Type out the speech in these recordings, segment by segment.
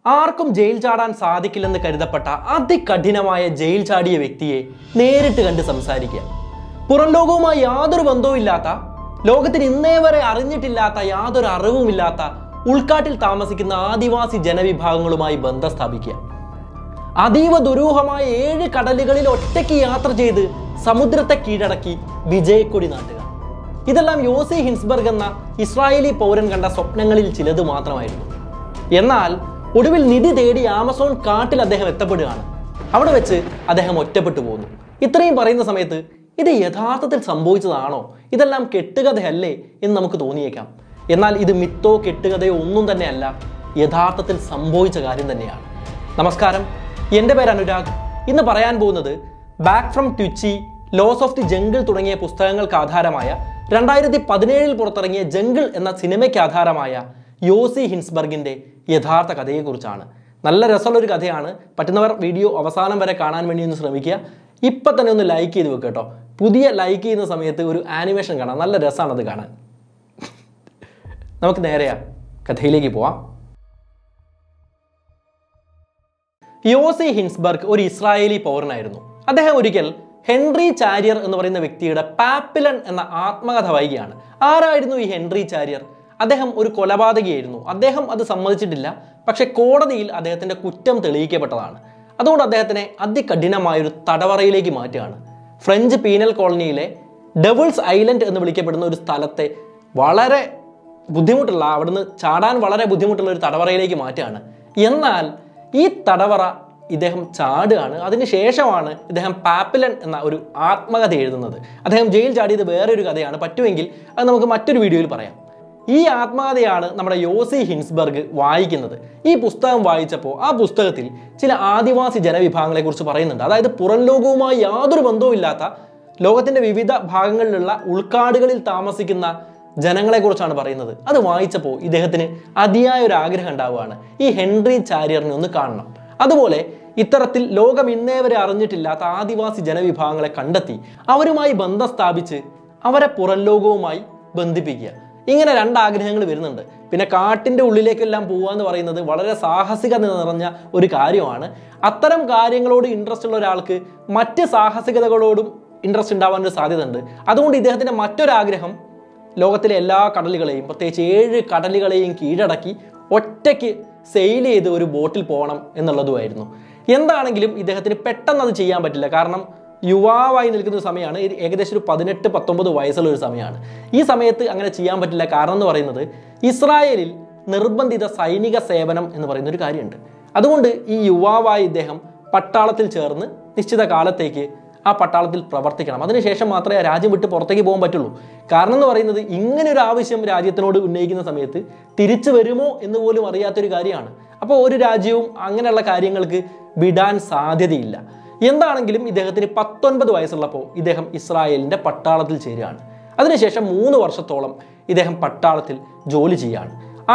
ആർക്കും ജയിൽ ചാടാൻ സാധിക്കില്ലെന്ന് കരുതപ്പെട്ട അതികഠിനമായ ജയിൽ ചാടിയ വ്യക്തിയെ നേരിട്ട് കണ്ട് സംസാരിക്കുക. പുറം ലോകവുമായി യാതൊരു ബന്ധവുമില്ലാത്ത, ലോകത്തിന് ഇന്നേ വരെ അറിഞ്ഞിട്ടില്ലാത്ത, യാതൊരു അറിവുമില്ലാത്ത ഉൾക്കാട്ടിൽ താമസിക്കുന്ന ആദിവാസി ജനവിഭാഗങ്ങളുമായി ബന്ധം സ്ഥാപിക്കുക. അതീവ ദുരൂഹമായ 7 കടലുകളിൽ ഒറ്റയ്ക്ക് യാത്ര ചെയ്ത് സമുദ്രത്തെ കീഴടക്കി വിജയക്കൊടി നാട്ടുക. ഇതെല്ലാം യോസി ഹിൻസ്ബർഗ് എന്ന ഇസ്രായേലി പൗരൻ കണ്ട സ്വപ്നങ്ങളിൽ ചിലത് മാത്രമായിരുന്നു. എന്നാൽ ഒടുവിൽ നിധി തേടി ആമസോൺ കാട്ടിൽ അദ്ദേഹം എത്തപ്പെടുകയാണ്. അവിടെ വെച്ച് അദ്ദേഹം ഒറ്റപ്പെട്ടു പോകുന്നു. ഇത്രയും പറയുന്ന സമയത്ത് ഇത് യഥാർത്ഥത്തിൽ സംഭവിച്ചതാണോ, ഇതെല്ലാം കെട്ടുകഥയല്ലേ എന്ന് നമുക്ക് തോന്നിയേക്കാം. എന്നാൽ ഇത് മിത്തോ കെട്ടുകഥയോ ഒന്നും തന്നെയല്ല, യഥാർത്ഥത്തിൽ സംഭവിച്ച കാര്യം തന്നെയാണ്. നമസ്കാരം, എൻ്റെ പേര് അനുരാഗ്. ഇന്ന് പറയാൻ പോകുന്നത് back from Tuichi, lost of the jungle തുടങ്ങിയ പുസ്തകങ്ങൾക്ക് ആധാരമായ 2017 പുറത്തിറങ്ങിയ ജംഗിൾ എന്ന സിനിമയ്ക്ക് ആധാരമായ യോസി ഹിൻസ്ബർഗിൻ്റെ യഥാർത്ഥ കഥയെക്കുറിച്ചാണ്. നല്ല രസമുള്ളൊരു കഥയാണ്. പറ്റുന്നവർ വീഡിയോ അവസാനം വരെ കാണാൻ വേണ്ടി ഒന്ന് ശ്രമിക്കുക. ഇപ്പം തന്നെ ഒന്ന് ലൈക്ക് ചെയ്ത് വെക്കുക കേട്ടോ. പുതിയ ലൈക്ക് ചെയ്യുന്ന സമയത്ത് ഒരു ആനിമേഷൻ കാണാം, നല്ല രസമാണത് കാണാൻ. നമുക്ക് നേരെയാ കഥയിലേക്ക് പോവാം. യോസി ഹിൻസ്ബർഗ് ഒരു ഇസ്രായേലി പൗരനായിരുന്നു. അദ്ദേഹം ഒരിക്കൽ ഹെൻറി ചാരിയർ എന്ന് പറയുന്ന വ്യക്തിയുടെ പാപ്പിലൺ എന്ന ആത്മകഥ വായിക്കുകയാണ്. ആരായിരുന്നു ഈ ഹെൻറി ചാരിയർ? അദ്ദേഹം ഒരു കൊലപാതകിയായിരുന്നു. അദ്ദേഹം അത് സമ്മതിച്ചിട്ടില്ല. പക്ഷെ കോടതിയിൽ അദ്ദേഹത്തിൻ്റെ കുറ്റം തെളിയിക്കപ്പെട്ടതാണ്. അതുകൊണ്ട് അദ്ദേഹത്തിനെ അതികഠിനമായൊരു തടവറയിലേക്ക് മാറ്റുകയാണ്. ഫ്രഞ്ച് പീനൽ കോളനിയിലെ ഡെവിൾസ് ഐലൻഡ് എന്ന് വിളിക്കപ്പെടുന്ന ഒരു സ്ഥലത്തെ വളരെ ബുദ്ധിമുട്ടുള്ള, അവിടുന്ന് ചാടാൻ വളരെ ബുദ്ധിമുട്ടുള്ള ഒരു തടവറയിലേക്ക് മാറ്റുകയാണ്. എന്നാൽ ഈ തടവറ ഇദ്ദേഹം ചാടുകയാണ്. അതിനുശേഷമാണ് ഇദ്ദേഹം പാപ്പിലൺ എന്ന ഒരു ആത്മകഥ എഴുതുന്നത്. അദ്ദേഹം ജയിൽ ചാടിയത് വേറൊരു കഥയാണ്. പറ്റുമെങ്കിൽ അത് നമുക്ക് മറ്റൊരു വീഡിയോയിൽ പറയാം. ഈ ആത്മകഥയാണ് നമ്മുടെ യോസി ഹിൻസ്ബർഗ് വായിക്കുന്നത്. ഈ പുസ്തകം വായിച്ചപ്പോൾ ആ പുസ്തകത്തിൽ ചില ആദിവാസി ജനവിഭാഗങ്ങളെക്കുറിച്ച് പറയുന്നുണ്ട്. അതായത് പുറം ലോകവുമായി യാതൊരു ബന്ധവുമില്ലാത്ത, ലോകത്തിൻ്റെ വിവിധ ഭാഗങ്ങളിലുള്ള ഉൾക്കാടുകളിൽ താമസിക്കുന്ന ജനങ്ങളെക്കുറിച്ചാണ് പറയുന്നത്. അത് വായിച്ചപ്പോൾ ഇദ്ദേഹത്തിന് അതിയായ ഒരു ആഗ്രഹം ഉണ്ടാവുകയാണ്, ഈ ഹെൻറി ചാരിയറിനെ ഒന്ന് കാണണം. അതുപോലെ ഇത്തരത്തിൽ ലോകം ഇന്നേ വരെ അറിഞ്ഞിട്ടില്ലാത്ത ആദിവാസി ജനവിഭാഗങ്ങളെ കണ്ടെത്തി അവരുമായി ബന്ധം സ്ഥാപിച്ച് അവരെ പുറം ലോകവുമായി ബന്ധിപ്പിക്കുക. ഇങ്ങനെ 2 ആഗ്രഹങ്ങൾ വരുന്നുണ്ട്. പിന്നെ കാട്ടിൻ്റെ ഉള്ളിലേക്കെല്ലാം പോകുക എന്ന് പറയുന്നത് വളരെ സാഹസികത നിറഞ്ഞ ഒരു കാര്യമാണ്. അത്തരം കാര്യങ്ങളോട് ഇൻട്രസ്റ്റ് ഉള്ള ഒരാൾക്ക് മറ്റ് സാഹസികതകളോടും ഇൻട്രസ്റ്റ് ഉണ്ടാവാനൊരു സാധ്യത ഉണ്ട്. അതുകൊണ്ട് ഇദ്ദേഹത്തിൻ്റെ മറ്റൊരാഗ്രഹം ലോകത്തിലെ എല്ലാ കടലുകളെയും, പ്രത്യേകിച്ച് 7 കടലുകളെയും കീഴടക്കി ഒറ്റയ്ക്ക് സെയിൽ ചെയ്ത് ഒരു ബോട്ടിൽ പോകണം എന്നുള്ളതുമായിരുന്നു. എന്താണെങ്കിലും ഇദ്ദേഹത്തിന് പെട്ടെന്ന് അത് ചെയ്യാൻ പറ്റില്ല. കാരണം യുവാവായി നിൽക്കുന്ന ഒരു സമയമാണ്. ഏകദേശം ഒരു 18-19 വയസ്സുള്ള ഒരു സമയമാണ്. ഈ സമയത്ത് അങ്ങനെ ചെയ്യാൻ പറ്റില്ല. കാരണം എന്ന് പറയുന്നത് ഇസ്രായേലിൽ നിർബന്ധിത സൈനിക സേവനം എന്ന് പറയുന്ന ഒരു കാര്യമുണ്ട്. അതുകൊണ്ട് ഈ യുവാവായി ഇദ്ദേഹം പട്ടാളത്തിൽ ചേർന്ന് നിശ്ചിത കാലത്തേക്ക് ആ പട്ടാളത്തിൽ പ്രവർത്തിക്കണം. അതിനുശേഷം മാത്രമേ ആ രാജ്യം വിട്ട് പുറത്തേക്ക് പോകാൻ പറ്റുള്ളൂ. കാരണം എന്ന് പറയുന്നത് ഇങ്ങനെ ഒരു ആവശ്യം രാജ്യത്തിനോട് ഉന്നയിക്കുന്ന സമയത്ത് തിരിച്ചു വരുമോ എന്ന് പോലും അറിയാത്തൊരു കാര്യമാണ്. അപ്പോൾ ഒരു രാജ്യവും അങ്ങനെയുള്ള കാര്യങ്ങൾക്ക് വിടാൻ സാധ്യതയില്ല. എന്താണെങ്കിലും ഇദ്ദേഹത്തിന് 19 വയസ്സുള്ളപ്പോൾ ഇദ്ദേഹം ഇസ്രായേലിൻ്റെ പട്ടാളത്തിൽ ചേരുകയാണ്. അതിനുശേഷം 3 വർഷത്തോളം ഇദ്ദേഹം പട്ടാളത്തിൽ ജോലി ചെയ്യുകയാണ്.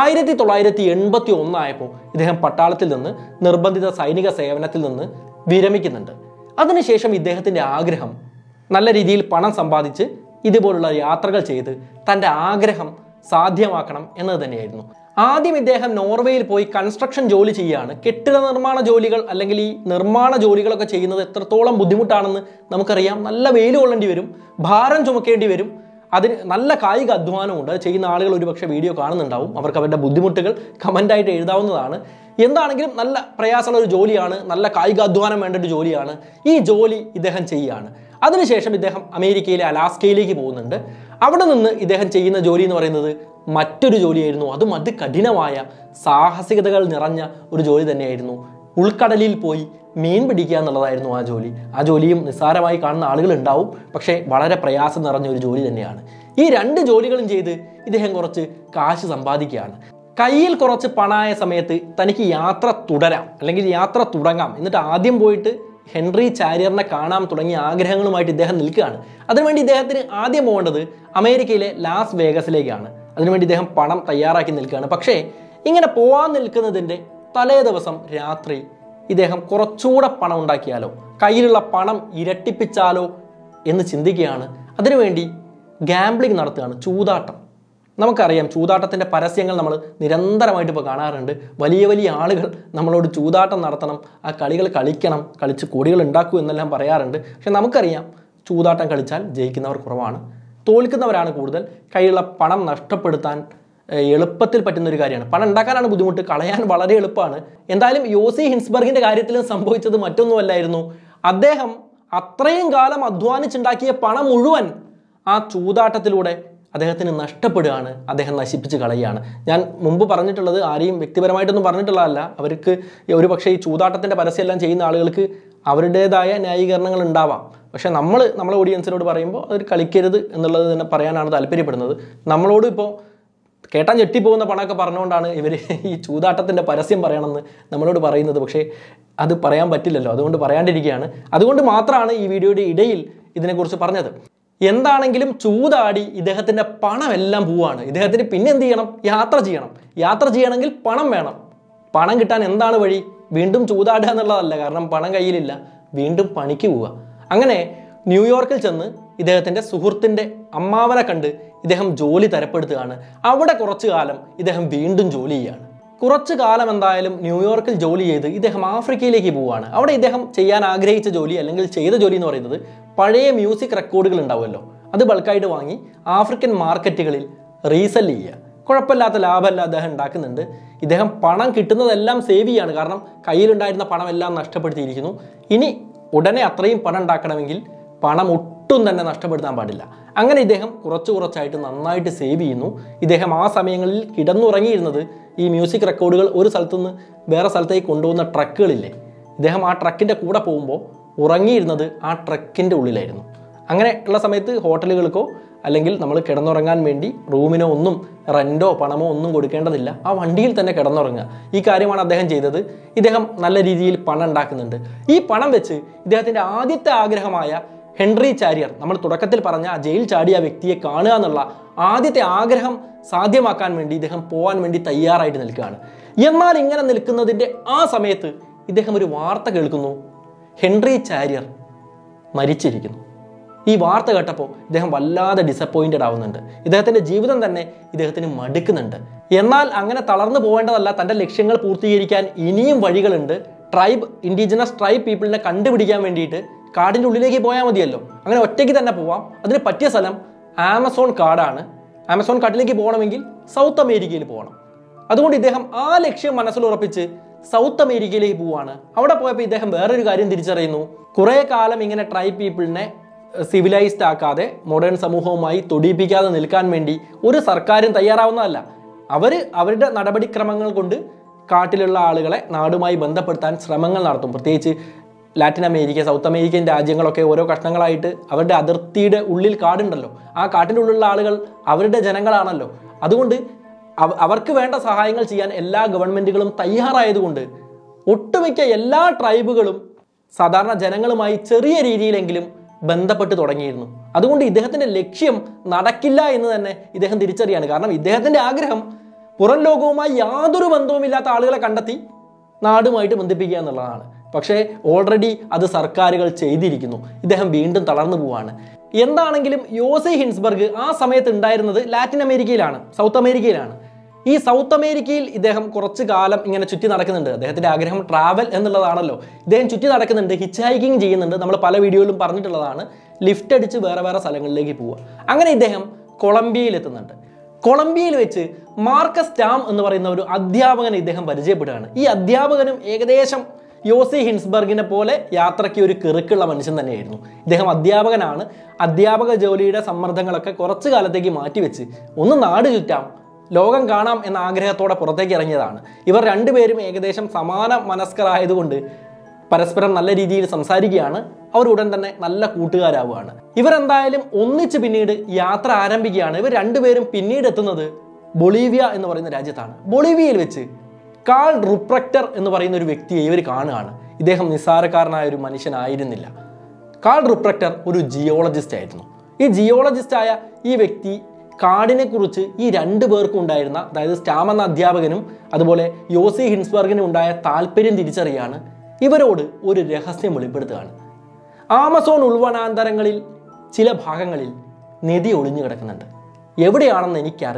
1981 ആയപ്പോൾ ഇദ്ദേഹം പട്ടാളത്തിൽ നിന്ന്, നിർബന്ധിത സൈനിക സേവനത്തിൽ നിന്ന് വിരമിക്കുന്നുണ്ട്. അതിനുശേഷം ഇദ്ദേഹത്തിൻ്റെ ആഗ്രഹം നല്ല രീതിയിൽ പണം സമ്പാദിച്ച് ഇതുപോലുള്ള യാത്രകൾ ചെയ്ത് തൻ്റെ ആഗ്രഹം സാധ്യമാക്കണം എന്നത് തന്നെയായിരുന്നു. ആദ്യം ഇദ്ദേഹം നോർവേയിൽ പോയി കൺസ്ട്രക്ഷൻ ജോലി ചെയ്യുകയാണ്. കെട്ടിട നിർമ്മാണ ജോലികൾ അല്ലെങ്കിൽ ഈ നിർമ്മാണ ജോലികളൊക്കെ ചെയ്യുന്നത് എത്രത്തോളം ബുദ്ധിമുട്ടാണെന്ന് നമുക്കറിയാം. നല്ല വെയിൽ കൊള്ളേണ്ടി വരും, ഭാരം ചുമക്കേണ്ടി വരും, അതിന് നല്ല കായിക അധ്വാനമുണ്ട്. അത് ചെയ്യുന്ന ആളുകൾ ഒരുപക്ഷെ വീഡിയോ കാണുന്നുണ്ടാവും. അവർക്ക് അവരുടെ ബുദ്ധിമുട്ടുകൾ കമൻ്റായിട്ട് എഴുതാവുന്നതാണ്. എന്താണെങ്കിലും നല്ല പ്രയാസമുള്ള ഒരു ജോലിയാണ്, നല്ല കായിക അധ്വാനം വേണ്ട ഒരു ജോലിയാണ്. ഈ ജോലി ഇദ്ദേഹം ചെയ്യുകയാണ്. അതിനുശേഷം ഇദ്ദേഹം അമേരിക്കയിലെ അലാസ്കയിലേക്ക് പോകുന്നുണ്ട്. അവിടെ നിന്ന് ഇദ്ദേഹം ചെയ്യുന്ന ജോലി എന്ന് പറയുന്നത് മറ്റൊരു ജോലിയായിരുന്നു. അതും അതികഠിനമായ സാഹസികതകൾ നിറഞ്ഞ ഒരു ജോലി തന്നെയായിരുന്നു. ഉൾക്കടലിൽ പോയി മീൻ പിടിക്കുക എന്നുള്ളതായിരുന്നു ആ ജോലി. ആ ജോലിയും നിസ്സാരമായി കാണുന്ന ആളുകൾ ഉണ്ടാവും, പക്ഷേ വളരെ പ്രയാസം നിറഞ്ഞ ഒരു ജോലി തന്നെയാണ്. ഈ 2 ജോലികളും ചെയ്ത് ഇദ്ദേഹം കുറച്ച് കാശ് സമ്പാദിക്കുകയാണ്. കയ്യിൽ കുറച്ച് പണമായ സമയത്ത് തനിക്ക് യാത്ര തുടരാം, അല്ലെങ്കിൽ യാത്ര തുടങ്ങാം. എന്നിട്ട് ആദ്യം പോയിട്ട് ഹെൻറി ചാരിയറിനെ കാണാൻ തുടങ്ങിയ ആഗ്രഹങ്ങളുമായിട്ട് ഇദ്ദേഹം നിൽക്കുകയാണ്. അതിനുവേണ്ടി ഇദ്ദേഹത്തിന് ആദ്യം പോകേണ്ടത് അമേരിക്കയിലെ ലാസ് വേഗസിലേക്കാണ്. അതിനുവേണ്ടി ഇദ്ദേഹം പണം തയ്യാറാക്കി നിൽക്കുകയാണ്. പക്ഷേ ഇങ്ങനെ പോകാൻ നിൽക്കുന്നതിൻ്റെ തലേ ദിവസം രാത്രി ഇദ്ദേഹം കുറച്ചുകൂടെ പണം ഉണ്ടാക്കിയാലോ, കയ്യിലുള്ള പണം ഇരട്ടിപ്പിച്ചാലോ എന്ന് ചിന്തിക്കുകയാണ്. അതിനുവേണ്ടി ഗാംബ്ലിംഗ് നടത്തുകയാണ്, ചൂതാട്ടം. നമുക്കറിയാം ചൂതാട്ടത്തിൻ്റെ പരസ്യങ്ങൾ നമ്മൾ നിരന്തരമായിട്ട് ഇപ്പോൾ കാണാറുണ്ട്. വലിയ വലിയ ആളുകൾ നമ്മളോട് ചൂതാട്ടം നടത്തണം, ആ കളികൾ കളിക്കണം, കളിച്ച് കോടികൾ ഉണ്ടാക്കൂ എന്നെല്ലാം പറയാറുണ്ട്. പക്ഷെ നമുക്കറിയാം ചൂതാട്ടം കളിച്ചാൽ ജയിക്കുന്നവർ കുറവാണ്, തോൽക്കുന്നവരാണ് കൂടുതൽ. കയ്യിലുള്ള പണം നഷ്ടപ്പെടുത്താൻ എളുപ്പത്തിൽ പറ്റുന്നൊരു കാര്യമാണ്. പണം ഉണ്ടാക്കാനാണ് ബുദ്ധിമുട്ട്, കളയാൻ വളരെ എളുപ്പമാണ്. എന്തായാലും യോസി ഹിൻസ്ബർഗിൻ്റെ കാര്യത്തിലും സംഭവിച്ചത് മറ്റൊന്നുമല്ലായിരുന്നു. അദ്ദേഹം അത്രയും കാലം അധ്വാനിച്ചുണ്ടാക്കിയ പണം മുഴുവൻ ആ ചൂതാട്ടത്തിലൂടെ അദ്ദേഹത്തിന് നഷ്ടപ്പെടുകയാണ്, അദ്ദേഹം നശിപ്പിച്ച് കളയുകയാണ്. ഞാൻ മുമ്പ് പറഞ്ഞിട്ടുള്ളത് ആരെയും വ്യക്തിപരമായിട്ടൊന്നും പറഞ്ഞിട്ടുള്ളതല്ല. അവർക്ക് ഒരു പക്ഷേ ഈ ചൂതാട്ടത്തിൻ്റെ പരസ്യമെല്ലാം ചെയ്യുന്ന ആളുകൾക്ക് അവരുടേതായ ന്യായീകരണങ്ങൾ ഉണ്ടാവാം. പക്ഷേ നമ്മളെ ഓഡിയൻസിനോട് പറയുമ്പോൾ അത് കളിക്കരുത് എന്നുള്ളത് തന്നെ പറയാനാണ് താല്പര്യപ്പെടുന്നത്. നമ്മളോട് ഇപ്പോൾ കേട്ടാൻ ഞെട്ടിപ്പോകുന്ന പണമൊക്കെ പറഞ്ഞുകൊണ്ടാണ് ഇവർ ഈ ചൂതാട്ടത്തിൻ്റെ പരസ്യം പറയണമെന്ന് നമ്മളോട് പറയുന്നത്. പക്ഷേ അത് പറയാൻ പറ്റില്ലല്ലോ, അതുകൊണ്ട് പറയാണ്ടിരിക്കുകയാണ്. അതുകൊണ്ട് മാത്രമാണ് ഈ വീഡിയോയുടെ ഇടയിൽ ഇതിനെക്കുറിച്ച് പറഞ്ഞത്. എന്താണെങ്കിലും ചൂതാടി ഇദ്ദേഹത്തിൻ്റെ പണമെല്ലാം പോവാണ്. ഇദ്ദേഹത്തിന് പിന്നെ എന്ത് ചെയ്യണം? യാത്ര ചെയ്യണമെങ്കിൽ പണം വേണം. പണം കിട്ടാൻ എന്താണ് വഴി? വീണ്ടും ചൂതാടുക എന്നുള്ളതല്ല, കാരണം പണം കയ്യിലില്ല, വീണ്ടും പണിക്ക് പോവുക. അങ്ങനെ ന്യൂയോർക്കിൽ ചെന്ന് ഇദ്ദേഹത്തിൻ്റെ സുഹൃത്തിൻ്റെ അമ്മാവനെ കണ്ട് ഇദ്ദേഹം ജോലി തരപ്പെടുത്തുകയാണ്. അവിടെ കുറച്ചു കാലം ഇദ്ദേഹം വീണ്ടും ജോലി ചെയ്യുകയാണ്. കുറച്ചു കാലം എന്തായാലും ന്യൂയോർക്കിൽ ജോലി ചെയ്ത് ഇദ്ദേഹം ആഫ്രിക്കയിലേക്ക് പോവുകയാണ്. അവിടെ ഇദ്ദേഹം ചെയ്യാൻ ആഗ്രഹിച്ച ജോലി അല്ലെങ്കിൽ ചെയ്ത ജോലി എന്ന് പറയുന്നത് പഴയ മ്യൂസിക് റെക്കോർഡുകൾ ഉണ്ടാവുമല്ലോ, അത് ബൾക്കായിട്ട് വാങ്ങി ആഫ്രിക്കൻ മാർക്കറ്റുകളിൽ റീസെല് ചെയ്യുക. കുഴപ്പമില്ലാത്ത ലാഭമല്ല അദ്ദേഹം ഉണ്ടാക്കുന്നുണ്ട്. ഇദ്ദേഹം പണം കിട്ടുന്നതെല്ലാം സേവ് ചെയ്യാണ്, കാരണം കയ്യിലുണ്ടായിരുന്ന പണമെല്ലാം നഷ്ടപ്പെടുത്തിയിരിക്കുന്നു. ഇനി ഉടനെ അത്രയും പണം ഉണ്ടാക്കണമെങ്കിൽ പണം ഒട്ടും തന്നെ നഷ്ടപ്പെടുത്താൻ പാടില്ല. അങ്ങനെ ഇദ്ദേഹം കുറച്ചായിട്ട് നന്നായിട്ട് സേവ് ചെയ്യുന്നു. ഇദ്ദേഹം ആ സമയങ്ങളിൽ കിടന്നുറങ്ങിയിരുന്നത് ഈ മ്യൂസിക് റെക്കോർഡുകൾ ഒരു സ്ഥലത്തുനിന്ന് വേറെ സ്ഥലത്തേക്ക് കൊണ്ടുപോകുന്ന ട്രക്കുകളില്ലേ, ഇദ്ദേഹം ആ ട്രക്കിൻ്റെ കൂടെ പോകുമ്പോൾ ഉറങ്ങിയിരുന്നത് ആ ട്രക്കിൻ്റെ ഉള്ളിലായിരുന്നു. അങ്ങനെ ഉള്ള സമയത്ത് ഹോട്ടലുകൾക്കോ അല്ലെങ്കിൽ നമ്മൾ കിടന്നുറങ്ങാൻ വേണ്ടി റൂമിനോ ഒന്നും റെൻറ്റോ പണമോ ഒന്നും കൊടുക്കേണ്ടതില്ല, ആ വണ്ടിയിൽ തന്നെ കിടന്നുറങ്ങുക. ഈ കാര്യമാണ് അദ്ദേഹം ചെയ്തത്. ഇദ്ദേഹം നല്ല രീതിയിൽ പണം ഉണ്ടാക്കുന്നുണ്ട്. ഈ പണം വെച്ച് ഇദ്ദേഹത്തിൻ്റെ ആദ്യത്തെ ആഗ്രഹമായ ഹെൻറി ചാരിയർ, നമ്മൾ തുടക്കത്തിൽ പറഞ്ഞ ജയിൽ ചാടിയ വ്യക്തിയെ കാണുക എന്നുള്ള ആദ്യത്തെ ആഗ്രഹം സാധ്യമാക്കാൻ വേണ്ടി ഇദ്ദേഹം പോകാൻ വേണ്ടി തയ്യാറായിട്ട് നിൽക്കുകയാണ്. എന്നാൽ ഇങ്ങനെ നിൽക്കുന്നതിൻ്റെ ആ സമയത്ത് ഇദ്ദേഹം ഒരു വാർത്ത കേൾക്കുന്നു, ഹെൻറി ചാരിയർ മരിച്ചിരിക്കുന്നു. ഈ വാർത്ത കേട്ടപ്പോൾ ഇദ്ദേഹം വല്ലാതെ ഡിസപ്പോയിൻറ്റഡ് ആവുന്നുണ്ട്. ഇദ്ദേഹത്തിൻ്റെ ജീവിതം തന്നെ ഇദ്ദേഹത്തിന് മടുക്കുന്നുണ്ട്. എന്നാൽ അങ്ങനെ തളർന്നു പോകേണ്ടതല്ല, തൻ്റെ ലക്ഷ്യങ്ങൾ പൂർത്തീകരിക്കാൻ ഇനിയും വഴികളുണ്ട്. ഇൻഡിജിനസ് ട്രൈബ് പീപ്പിളിനെ കണ്ടുപിടിക്കാൻ വേണ്ടിയിട്ട് കാടിൻ്റെ ഉള്ളിലേക്ക് പോയാൽ മതിയല്ലോ. അങ്ങനെ ഒറ്റയ്ക്ക് തന്നെ പോവാം. അതിന് പറ്റിയ സ്ഥലം ആമസോൺ കാടാണ്. ആമസോൺ കാട്ടിലേക്ക് പോകണമെങ്കിൽ സൗത്ത് അമേരിക്കയിൽ പോകണം. അതുകൊണ്ട് ഇദ്ദേഹം ആ ലക്ഷ്യം മനസ്സിൽ ഉറപ്പിച്ച് സൗത്ത് അമേരിക്കയിലേക്ക് പോവാണ്. അവിടെ പോയപ്പോൾ ഇദ്ദേഹം വേറൊരു കാര്യം തിരിച്ചറിയുന്നു. കുറേ കാലം ഇങ്ങനെ ട്രൈബ് പീപ്പിളിനെ സിവിലൈസ്ഡ് ആക്കാതെ മോഡേൺ സമൂഹവുമായി തൊടിയിപ്പിക്കാതെ നിൽക്കാൻ വേണ്ടി ഒരു സർക്കാരും തയ്യാറാവുന്നതല്ല. അവരുടെ നടപടിക്രമങ്ങൾ കൊണ്ട് കാട്ടിലുള്ള ആളുകളെ നാടുമായി ബന്ധപ്പെടുത്താൻ ശ്രമങ്ങൾ നടത്തും. പ്രത്യേകിച്ച് ലാറ്റിൻ അമേരിക്ക, സൗത്ത് അമേരിക്കൻ രാജ്യങ്ങളൊക്കെ ഓരോ കഷ്ണങ്ങളായിട്ട് അവരുടെ അതിർത്തിയുടെ ഉള്ളിൽ കാടുണ്ടല്ലോ, ആ കാട്ടിൻ്റെ ഉള്ളിലുള്ള ആളുകൾ അവരുടെ ജനങ്ങളാണല്ലോ. അതുകൊണ്ട് അവർക്ക് വേണ്ട സഹായങ്ങൾ ചെയ്യാൻ എല്ലാ ഗവൺമെൻറ്റുകളും തയ്യാറായതുകൊണ്ട് ഒട്ടുമിക്ക എല്ലാ ട്രൈബുകളും സാധാരണ ജനങ്ങളുമായി ചെറിയ രീതിയിലെങ്കിലും ബന്ധപ്പെട്ട് തുടങ്ങിയിരുന്നു. അതുകൊണ്ട് ഇദ്ദേഹത്തിൻ്റെ ലക്ഷ്യം നടക്കില്ല എന്ന് തന്നെ ഇദ്ദേഹം തിരിച്ചറിയാണ്. കാരണം ഇദ്ദേഹത്തിൻ്റെ ആഗ്രഹം പുറം ലോകവുമായി യാതൊരു ബന്ധവുമില്ലാത്ത ആളുകളെ കണ്ടെത്തി നാടുമായിട്ട് ബന്ധിപ്പിക്കുക എന്നുള്ളതാണ്. പക്ഷേ ഓൾറെഡി അത് സർക്കാരുകൾ ചെയ്തിരിക്കുന്നു. ഇദ്ദേഹം വീണ്ടും തളർന്നു പോവാണ്. എന്താണെങ്കിലും യോസി ഹിൻസ്ബർഗ് ആ സമയത്ത് ഉണ്ടായിരുന്നത് ലാറ്റിൻ അമേരിക്കയിലാണ്, സൗത്ത് അമേരിക്കയിലാണ്. ഈ സൗത്ത് അമേരിക്കയിൽ ഇദ്ദേഹം കുറച്ച് കാലം ഇങ്ങനെ ചുറ്റി നടക്കുന്നുണ്ട്. അദ്ദേഹത്തിൻ്റെ ആഗ്രഹം ട്രാവൽ എന്നുള്ളതാണല്ലോ. ഇദ്ദേഹം ചുറ്റി നടക്കുന്നുണ്ട്, ഹിച്ച് ഹൈക്കിങ് ചെയ്യുന്നുണ്ട്. നമ്മൾ പല വീഡിയോയിലും പറഞ്ഞിട്ടുള്ളതാണ്. ലിഫ്റ്റ് അടിച്ച് വേറെ സ്ഥലങ്ങളിലേക്ക് പോവുക. അങ്ങനെ ഇദ്ദേഹം കൊളംബിയയിൽ എത്തുന്നുണ്ട്. കൊളംബിയയിൽ വെച്ച് മാർക്കസ് ടാം എന്ന് പറയുന്ന ഒരു അധ്യാപകനെ ഇദ്ദേഹം പരിചയപ്പെടുകയാണ്. ഈ അധ്യാപകനും ഏകദേശം യോസി ഹിൻസ്ബർഗിനെ പോലെ യാത്രയ്ക്ക് ഒരു കിറുക്കുള്ള മനുഷ്യൻ തന്നെയായിരുന്നു. ഇദ്ദേഹം അധ്യാപകനാണ്. അധ്യാപക ജോലിയുടെ സമ്മർദ്ദങ്ങളൊക്കെ കുറച്ചു കാലത്തേക്ക് മാറ്റിവെച്ച് ഒന്ന് നാട് ചുറ്റാം, ലോകം കാണാം എന്ന ആഗ്രഹത്തോടെ പുറത്തേക്ക് ഇറങ്ങിയതാണ്. ഇവർ രണ്ടുപേരും ഏകദേശം സമാന മനസ്കരായതുകൊണ്ട് പരസ്പരം നല്ല രീതിയിൽ സംസാരിക്കുകയാണ്. അവർ ഉടൻ തന്നെ നല്ല കൂട്ടുകാരാവുകയാണ്. ഇവരെന്തായാലും ഒന്നിച്ച് പിന്നീട് യാത്ര ആരംഭിക്കുകയാണ്. ഇവർ രണ്ടുപേരും പിന്നീട് എത്തുന്നത് ബൊളീവിയ എന്ന് പറയുന്ന രാജ്യത്താണ്. ബൊളീവിയയിൽ വെച്ച് കാൾ റുപ്രക്റ്റർ എന്ന് പറയുന്ന ഒരു വ്യക്തിയെ ഇവർ കാണുകയാണ്. ഇദ്ദേഹം നിസ്സാരക്കാരനായ ഒരു മനുഷ്യനായിരുന്നില്ല. കാൾ റുപ്രക്റ്റർ ഒരു ജിയോളജിസ്റ്റ് ആയിരുന്നു. ഈ ജിയോളജിസ്റ്റായ ഈ വ്യക്തി കാടിനെ കുറിച്ച് ഈ രണ്ടു പേർക്കും ഉണ്ടായിരുന്ന, അതായത് സ്റ്റാം എന്ന അധ്യാപകനും അതുപോലെ യോസി ഹിൻസ്ബർഗിനും ഉണ്ടായ താല്പര്യം തിരിച്ചറിയാണ്. ഇവരോട് ഒരു രഹസ്യം വെളിപ്പെടുത്തുകയാണ്. ആമസോൺ ഉൾവനാന്തരങ്ങളിൽ ചില ഭാഗങ്ങളിൽ നദി ഒളിഞ്ഞു കിടക്കുന്നുണ്ട്. എവിടെയാണെന്ന് എനിക്കറിയാം.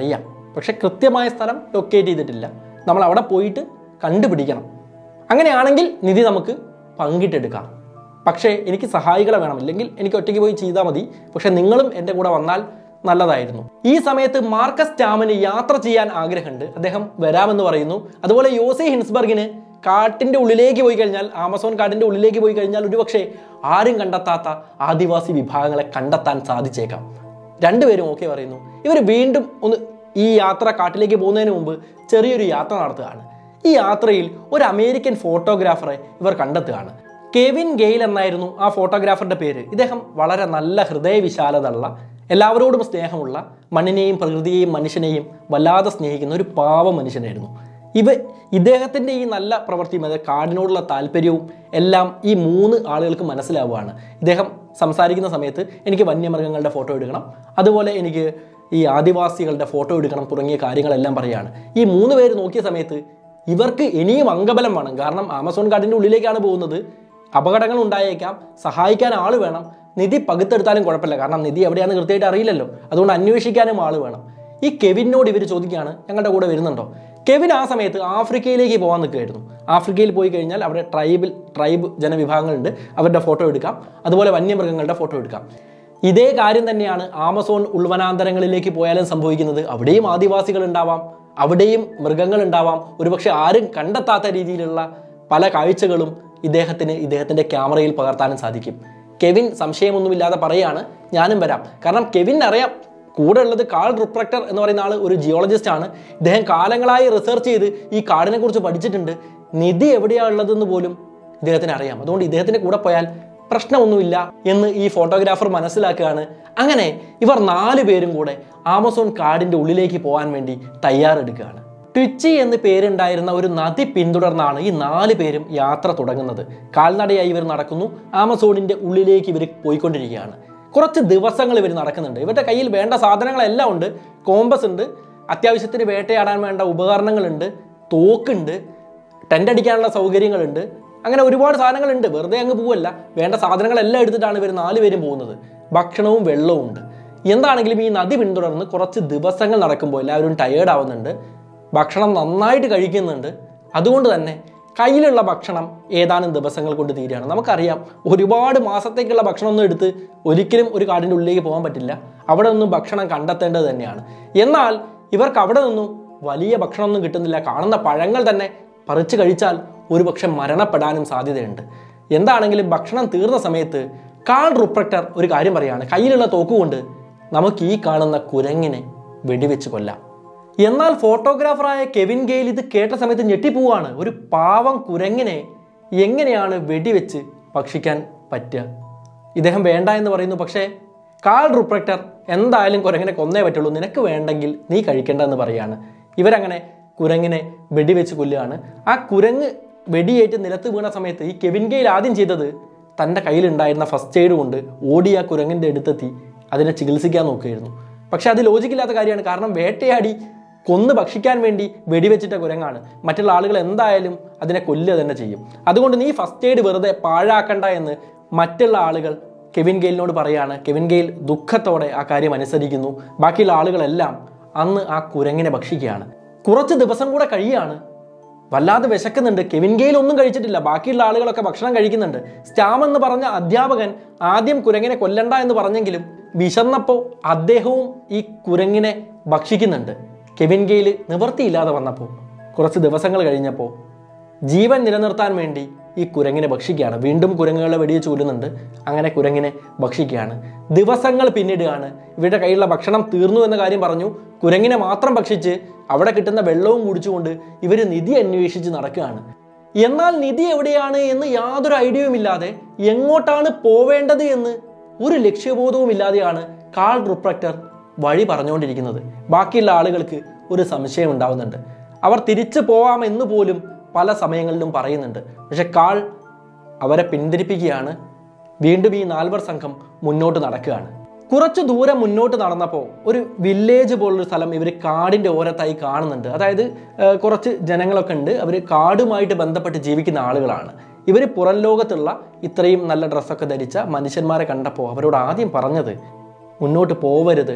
പക്ഷെ കൃത്യമായ സ്ഥലം ലൊക്കേറ്റ് ചെയ്തിട്ടില്ല. നമ്മൾ അവിടെ പോയിട്ട് കണ്ടുപിടിക്കണം. അങ്ങനെയാണെങ്കിൽ നിധി നമുക്ക് പങ്കിട്ടെടുക്കാം. പക്ഷേ എനിക്ക് സഹായികളെ വേണം, ഇല്ലെങ്കിൽ എനിക്ക് ഒറ്റയ്ക്ക് പോയി ചെയ്താൽ മതി. പക്ഷെ നിങ്ങളും എൻ്റെ കൂടെ വന്നാൽ നല്ലതായിരുന്നു. ഈ സമയത്ത് മാർക്കസ് ടാമിന് യാത്ര ചെയ്യാൻ ആഗ്രഹമുണ്ട്. അദ്ദേഹം വരാമെന്ന് പറയുന്നു. അതുപോലെ യോസെ ഹിൻസ്ബർഗിന് കാട്ടിൻ്റെ ഉള്ളിലേക്ക് പോയി കഴിഞ്ഞാൽ, ആമസോൺ കാട്ടിൻ്റെ ഉള്ളിലേക്ക് പോയി കഴിഞ്ഞാൽ ഒരുപക്ഷെ ആരും കണ്ടെത്താത്ത ആദിവാസി വിഭാഗങ്ങളെ കണ്ടെത്താൻ സാധിച്ചേക്കാം. രണ്ടുപേരും ഓക്കെ പറയുന്നു. ഇവർ വീണ്ടും ഒന്ന് ഈ യാത്ര കാട്ടിലേക്ക് പോകുന്നതിന് മുമ്പ് ചെറിയൊരു യാത്ര നടത്തുകയാണ്. ഈ യാത്രയിൽ ഒരു അമേരിക്കൻ ഫോട്ടോഗ്രാഫറെ ഇവർ കണ്ടെത്തുകയാണ്. കെവിൻ ഗെയിൽ എന്നായിരുന്നു ആ ഫോട്ടോഗ്രാഫറുടെ പേര്. ഇദ്ദേഹം വളരെ നല്ല ഹൃദയവിശാലതയുള്ള, എല്ലാവരോടും സ്നേഹമുള്ള, മണ്ണിനെയും പ്രകൃതിയെയും മനുഷ്യനെയും വല്ലാതെ സ്നേഹിക്കുന്ന ഒരു പാവ മനുഷ്യനായിരുന്നു. ഇദ്ദേഹത്തിൻ്റെ ഈ നല്ല പ്രവൃത്തിയും, അതായത് കാടിനോടുള്ള താല്പര്യവും എല്ലാം ഈ 3 ആളുകൾക്ക് മനസ്സിലാവുകയാണ്. ഇദ്ദേഹം സംസാരിക്കുന്ന സമയത്ത് എനിക്ക് വന്യമൃഗങ്ങളുടെ ഫോട്ടോ എടുക്കണം, അതുപോലെ എനിക്ക് ഈ ആദിവാസികളുടെ ഫോട്ടോ എടുക്കണം തുടങ്ങിയ കാര്യങ്ങളെല്ലാം പറയുകയാണ്. ഈ 3 പേര് നോക്കിയ സമയത്ത് ഇവർക്ക് ഇനിയും അംഗബലം വേണം. കാരണം ആമസോൺ കാടിൻ്റെ ഉള്ളിലേക്കാണ് പോകുന്നത്. അപകടങ്ങൾ ഉണ്ടായേക്കാം, സഹായിക്കാൻ ആൾ വേണം. നിധി പകുത്തെടുത്താലും കുഴപ്പമില്ല, കാരണം നിധി എവിടെയാണെന്ന് കൃത്യമായിട്ട് അറിയില്ലല്ലോ. അതുകൊണ്ട് അന്വേഷിക്കാനും ആൾ വേണം. ഈ കെവിനോട് ഇവർ ചോദിക്കുകയാണ്, ഞങ്ങളുടെ കൂടെ വരുന്നുണ്ടോ? കെവിൻ ആ സമയത്ത് ആഫ്രിക്കയിലേക്ക് പോകാൻ നിൽക്കുകയായിരുന്നു. ആഫ്രിക്കയിൽ പോയി കഴിഞ്ഞാൽ അവിടെ ട്രൈബ് ജനവിഭാഗങ്ങളുണ്ട്, അവരുടെ ഫോട്ടോ എടുക്കാം. അതുപോലെ വന്യമൃഗങ്ങളുടെ ഫോട്ടോ എടുക്കാം. ഇതേ കാര്യം തന്നെയാണ് ആമസോൺ ഉൾവനാന്തരങ്ങളിലേക്ക് പോയാലും സംഭവിക്കുന്നത്. അവിടെയും ആദിവാസികൾ ഉണ്ടാവാം, അവിടെയും മൃഗങ്ങൾ ഉണ്ടാവാം. ഒരുപക്ഷെ ആരും കണ്ടെത്താത്ത രീതിയിലുള്ള പല കാഴ്ചകളും ഇദ്ദേഹത്തിൻ്റെ ക്യാമറയിൽ പകർത്താനും സാധിക്കും. കെവിൻ സംശയമൊന്നുമില്ലാതെ പറയുകയാണ്, ഞാനും വരാം. കാരണം കെവിൻ അറിയാം, കൂടെ ഉള്ളത് കാൾ റുപ്രക്ടർ എന്ന് പറയുന്ന ആൾ ഒരു ജിയോളജിസ്റ്റ് ആണ്. ഇദ്ദേഹം കാലങ്ങളായി റിസർച്ച് ചെയ്ത് ഈ കാടിനെ കുറിച്ച് പഠിച്ചിട്ടുണ്ട്. നിധി എവിടെയാണ് ഉള്ളതെന്ന് പോലും ഇദ്ദേഹത്തിന് അറിയാം. അതുകൊണ്ട് ഇദ്ദേഹത്തിൻ്റെ കൂടെ പോയാൽ പ്രശ്നമൊന്നുമില്ല എന്ന് ഈ ഫോട്ടോഗ്രാഫർ മനസ്സിലാക്കുകയാണ്. അങ്ങനെ ഇവർ 4 പേരും കൂടെ ആമസോൺ കാടിൻ്റെ ഉള്ളിലേക്ക് പോകാൻ വേണ്ടി തയ്യാറെടുക്കുകയാണ്. ട്വിച്ചി എന്ന് പേരുണ്ടായിരുന്ന ഒരു നദി പിന്തുടർന്നാണ് ഈ 4 പേരും യാത്ര തുടങ്ങുന്നത്. കാൽനടയായി ഇവർ നടക്കുന്നു. ആമസോണിൻ്റെ ഉള്ളിലേക്ക് ഇവർ പോയിക്കൊണ്ടിരിക്കുകയാണ്. കുറച്ച് ദിവസങ്ങൾ ഇവർ നടക്കുന്നുണ്ട്. ഇവരുടെ കയ്യിൽ വേണ്ട സാധനങ്ങളെല്ലാം ഉണ്ട്. കോമ്പസ് ഉണ്ട്, അത്യാവശ്യത്തിന് വേട്ടയാടാൻ വേണ്ട ഉപകരണങ്ങളുണ്ട്, തോക്കുണ്ട്, ടെൻ്റ് അടിക്കാനുള്ള സൗകര്യങ്ങളുണ്ട്. അങ്ങനെ ഒരുപാട് സാധനങ്ങളുണ്ട്. വെറുതെ അങ്ങ് പോവല്ല, വേണ്ട സാധനങ്ങളെല്ലാം എടുത്തിട്ടാണ് ഇവർ 4 പേരും പോകുന്നത്. ഭക്ഷണവും വെള്ളവും ഉണ്ട്. എന്താണെങ്കിലും ഈ നദി പിന്തുടർന്ന് കുറച്ച് ദിവസങ്ങൾ നടക്കുമ്പോൾ എല്ലാവരും ടയേർഡ് ആവുന്നുണ്ട്. ഭക്ഷണം നന്നായിട്ട് കഴിക്കുന്നുണ്ട്. അതുകൊണ്ട് തന്നെ കയ്യിലുള്ള ഭക്ഷണം ഏതാനും ദിവസങ്ങൾ കൊണ്ട് തീരുകയാണ്. നമുക്കറിയാം, ഒരുപാട് മാസത്തേക്കുള്ള ഭക്ഷണമൊന്നും എടുത്ത് ഒരിക്കലും ഒരു കാടിൻ്റെ ഉള്ളിലേക്ക് പോകാൻ പറ്റില്ല. അവിടെ നിന്നും ഭക്ഷണം കണ്ടെത്തേണ്ടത് തന്നെയാണ്. എന്നാൽ ഇവർക്ക് അവിടെ നിന്നും വലിയ ഭക്ഷണമൊന്നും കിട്ടുന്നില്ല. കാണുന്ന പഴങ്ങൾ തന്നെ പറിച്ച് കഴിച്ചാൽ ഒരുപക്ഷെ മരണപ്പെടാനും സാധ്യതയുണ്ട്. എന്താണെങ്കിലും ഭക്ഷണം തീർന്ന സമയത്ത് കാൾ റുപ്രക്ടർ ഒരു കാര്യം പറയുകയാണ്, കയ്യിലുള്ള തോക്കുകൊണ്ട് നമുക്ക് ഈ കാണുന്ന കുരങ്ങിനെ വെടിവെച്ച് കൊല്ലാം. എന്നാൽ ഫോട്ടോഗ്രാഫറായ കെവിൻ ഗെയിൽ ഇത് കേട്ട സമയത്ത് ഞെട്ടിപ്പോവാണ്. ഒരു പാവം കുരങ്ങിനെ എങ്ങനെയാണ് വെടിവെച്ച് ഭക്ഷിക്കാൻ പറ്റുക? ഇദ്ദേഹം വേണ്ട എന്ന് പറയുന്നു. പക്ഷേ കാൾ റുപ്രക്ടർ എന്തായാലും കുരങ്ങിനെ കൊന്നേ പറ്റുള്ളൂ, നിനക്ക് വേണ്ടെങ്കിൽ നീ കഴിക്കേണ്ടതെന്ന് പറയുകയാണ്. ഇവരങ്ങനെ കുരങ്ങിനെ വെടിവെച്ച് കൊല്ലുകയാണ്. ആ കുരങ്ങ് വെടിയേറ്റ് നിലത്ത് വീണ സമയത്ത് ഈ കെവിൻ ഗെയിൽ ആദ്യം ചെയ്തത് തൻ്റെ കയ്യിലുണ്ടായിരുന്ന ഫസ്റ്റ് എയ്ഡ് കൊണ്ട് ഓടി ആ കുരങ്ങിൻ്റെ അടുത്തെത്തി അതിനെ ചികിത്സിക്കാൻ നോക്കുകയായിരുന്നു. പക്ഷെ അത് ലോജിക്കില്ലാത്ത കാര്യമാണ്. കാരണം വേട്ടയാടി കൊന്ന് ഭക്ഷിക്കാൻ വേണ്ടി വെടിവെച്ചിട്ട കുരങ്ങാണ്. മറ്റുള്ള ആളുകൾ എന്തായാലും അതിനെ കൊല്ലുക തന്നെ ചെയ്യും. അതുകൊണ്ട് നീ ഫസ്റ്റ് എയ്ഡ് വെറുതെ പാഴാക്കണ്ട എന്ന് മറ്റുള്ള ആളുകൾ കെവിൻ ഗെയിലിനോട് പറയുകയാണ്. കെവിൻ ഗെയിൽ ദുഃഖത്തോടെ ആ കാര്യം അനുസരിക്കുന്നു. ബാക്കിയുള്ള ആളുകളെല്ലാം അന്ന് ആ കുരങ്ങിനെ ഭക്ഷിക്കുകയാണ്. കുറച്ച് ദിവസം കൂടെ കഴിയുകയാണ്. വല്ലാതെ വിശക്കുന്നുണ്ട്. കെവിൻ ഗെയിൽ ഒന്നും കഴിച്ചിട്ടില്ല, ബാക്കിയുള്ള ആളുകളൊക്കെ ഭക്ഷണം കഴിക്കുന്നുണ്ട്. സ്റ്റാം എന്ന് പറഞ്ഞ അധ്യാപകൻ ആദ്യം കുരങ്ങിനെ കൊല്ലണ്ട എന്ന് പറഞ്ഞെങ്കിലും വിശന്നപ്പോൾ അദ്ദേഹവും ഈ കുരങ്ങിനെ ഭക്ഷിക്കുന്നുണ്ട്. കെവിൻ ഗെയിൽ നിവൃത്തിയില്ലാതെ വന്നപ്പോൾ കുറച്ച് ദിവസങ്ങൾ കഴിഞ്ഞപ്പോൾ ജീവൻ നിലനിർത്താൻ വേണ്ടി ഈ കുരങ്ങിനെ ഭക്ഷിക്കുകയാണ്. വീണ്ടും കുരങ്ങുകളെ വെടിവെച്ച് കൊല്ലുന്നുണ്ട്. അങ്ങനെ കുരങ്ങിനെ ഭക്ഷിക്കുകയാണ്. ദിവസങ്ങൾ പിന്നിടുകയാണ്. ഇവരുടെ കയ്യിലുള്ള ഭക്ഷണം തീർന്നു എന്ന കാര്യം പറഞ്ഞു. കുരങ്ങിനെ മാത്രം ഭക്ഷിച്ച് അവിടെ കിട്ടുന്ന വെള്ളവും കുടിച്ചുകൊണ്ട് ഇവർ നിധി അന്വേഷിച്ച് നടക്കുകയാണ്. എന്നാൽ നിധി എവിടെയാണ് എന്ന് യാതൊരു ഐഡിയയും ഇല്ലാതെ, എങ്ങോട്ടാണ് പോവേണ്ടത് എന്ന് ഒരു ലക്ഷ്യബോധവും ഇല്ലാതെയാണ് കാൾ റുപ്രക്ടർ വഴി പറഞ്ഞുകൊണ്ടിരിക്കുന്നത്. ബാക്കിയുള്ള ആളുകൾക്ക് ഒരു സംശയം ഉണ്ടാവുന്നുണ്ട്. അവർ തിരിച്ചു പോവാമെന്ന് പോലും പല സമയങ്ങളിലും പറയുന്നുണ്ട്. പക്ഷെ കാൾ അവരെ പിന്തിരിപ്പിക്കുകയാണ്. വീണ്ടും ഈ 4 സംഘം മുന്നോട്ട് നടക്കുകയാണ്. കുറച്ച് ദൂരം മുന്നോട്ട് നടന്നപ്പോൾ ഒരു വില്ലേജ് പോലൊരു സ്ഥലം ഇവർ കാടിൻ്റെ ഓരത്തായി കാണുന്നുണ്ട്. അതായത് കുറച്ച് ജനങ്ങളൊക്കെ ഉണ്ട്. അവർ കാടുമായിട്ട് ബന്ധപ്പെട്ട് ജീവിക്കുന്ന ആളുകളാണ്. ഇവർ പുറം ലോകത്തുള്ള ഇത്രയും നല്ല ഡ്രസ്സൊക്കെ ധരിച്ച മനുഷ്യന്മാരെ കണ്ടപ്പോൾ അവരോട് ആദ്യം പറഞ്ഞത്, മുന്നോട്ട് പോവരുത്,